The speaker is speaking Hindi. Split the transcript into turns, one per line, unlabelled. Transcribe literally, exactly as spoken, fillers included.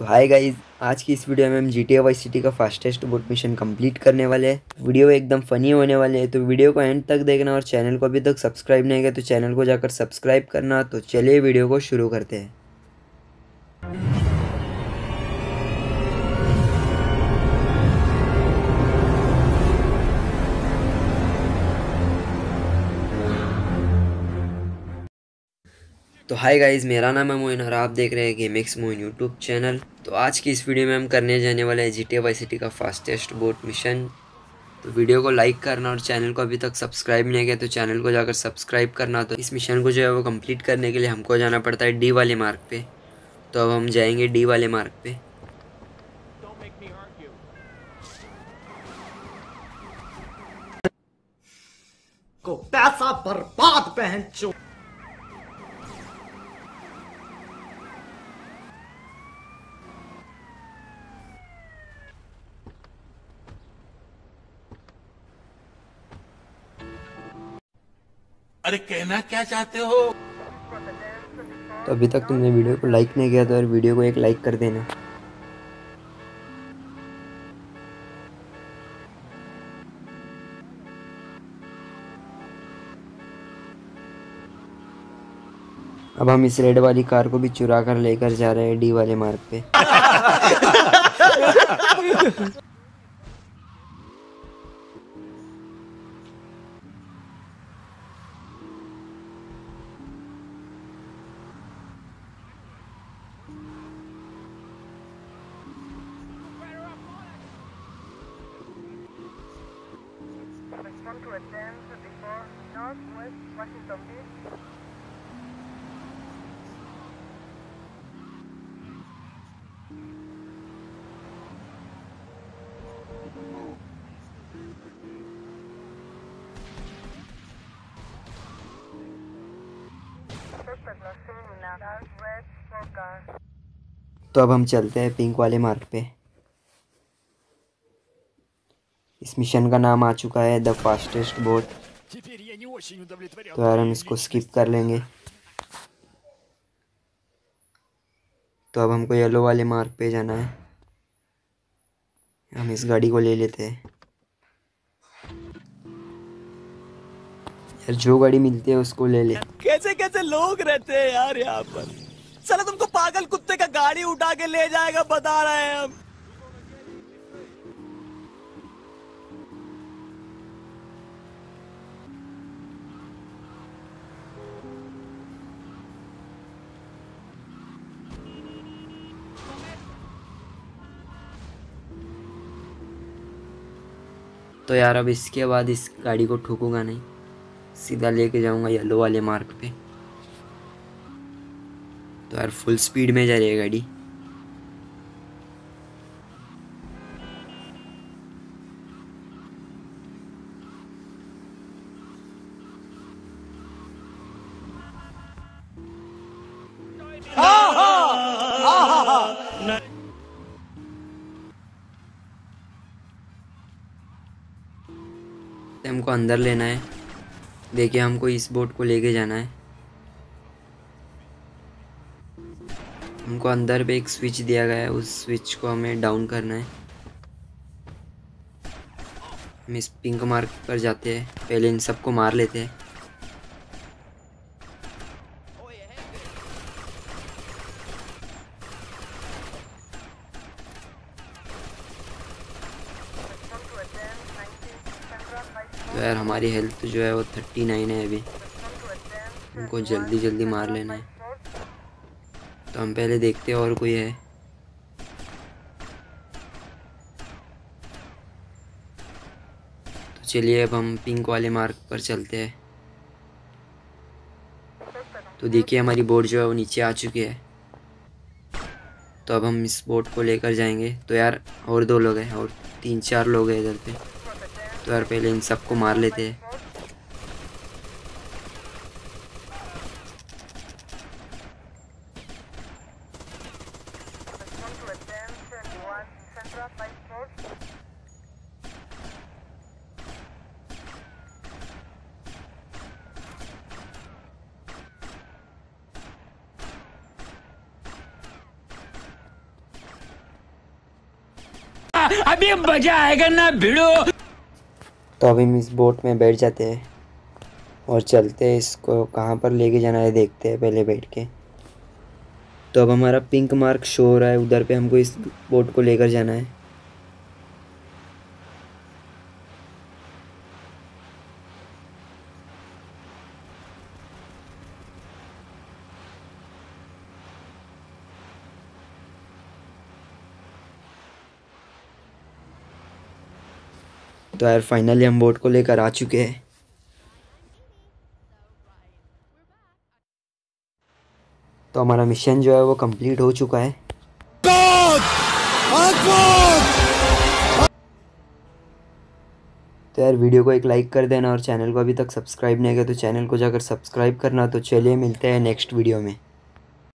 तो हाय गाइस, आज की इस वीडियो में हम G T A vice city का फास्टेस्ट बोट मिशन कंप्लीट करने वाले हैं। वीडियो एकदम फनी होने वाले है, तो वीडियो को एंड तक देखना और चैनल को अभी तक सब्सक्राइब नहीं किया तो चैनल को जाकर सब्सक्राइब करना। तो चलिए वीडियो को शुरू करते हैं। तो हाय गाइस, मेरा नाम है मोइन और आप देख रहे हैं game X Moin YouTube channel. तो आज की इस वीडियो में हम करने जाने वाले हैं G T A vice city का फास्टेस्ट बोट मिशन। तो वीडियो को लाइक करना और चैनल को अभी तक सब्सक्राइब नहीं किया तो चैनल को जाकर सब्सक्राइब करना। तो इस मिशन को जो है वो कंप्लीट करने के लिए हमको जाना पड़ता है डी वाले मार्ग पे। तो अब हम जाएंगे डी वाले मार्ग पे।
को पैसा बर्बाद पहन चो।
अरे कहना क्या चाहते हो?
तो अभी तक तुमने वीडियो को लाइक नहीं किया तो यार वीडियो को एक लाइक कर देना। अब हम इस रेड वाली कार को भी चुरा कर लेकर जा रहे हैं डी वाले मार्ग पे।
Respond to attempts before Northwest Washington Beach. Suspect was seen in a dark red sport car.
तो अब हम चलते हैं पिंक वाले मार्ग पे। इस मिशन का नाम आ चुका है द फास्टेस्ट बोट। तो यार हम इसको स्किप कर लेंगे। तो अब हमको येलो वाले मार्ग पे जाना है। हम इस गाड़ी को ले लेते हैं। यार जो गाड़ी मिलती है उसको ले ले।
कैसे कैसे लोग रहते हैं यार यहाँ पर। चलो तुमको पागल कुत्ते का गाड़ी उठा के ले जाएगा, बता रहे हैं हम।
तो यार अब इसके बाद इस गाड़ी को ठोकूंगा नहीं, सीधा लेके जाऊंगा येलो वाले मार्ग पे। तो यार फुल स्पीड में जा रही है गाड़ी। हमको अंदर लेना है। देखिए हमको इस बोट को लेके जाना है। हमको अंदर पे एक स्विच दिया गया है, उस स्विच को हमें डाउन करना है। हम इस पिंक मार्क पर जाते हैं, पहले इन सबको मार लेते हैं।
Respond to attempts nineteen Central High School.
तो यार हमारी हेल्थ जो है वो थर्टी नाइन है अभी।
Respond to attempts
हमको जल्दी जल्दी मार लेना है।
Central.
तो हम पहले देखते हैं और कोई है। तो चलिए अब हम पिंक वाले मार्ग पर चलते हैं। तो देखिए हमारी बोट जो है वो नीचे आ चुकी है। तो अब हम इस बोट को लेकर जाएंगे। तो यार और दो लोग हैं, और तीन चार लोग हैं इधर पे। तो यार पहले इन सबको मार लेते हैं।
Respond to attempts seventy-one Central High School.
अभी मजा आएगा ना भिड़ो।
तो अब हम इस बोट में बैठ जाते हैं और चलते हैं, इसको कहाँ पर लेके जाना है देखते हैं पहले बैठ के। तो अब हमारा पिंक मार्क शो हो रहा है, उधर पे हमको इस बोट को लेकर जाना है। तो यार फाइनली हम बोट को लेकर आ चुके हैं। तो हमारा मिशन जो है वो कंप्लीट हो चुका है। तो यार वीडियो को एक लाइक कर देना और चैनल को अभी तक सब्सक्राइब नहीं किया तो चैनल को जाकर सब्सक्राइब करना। तो चलिए मिलते हैं नेक्स्ट वीडियो में।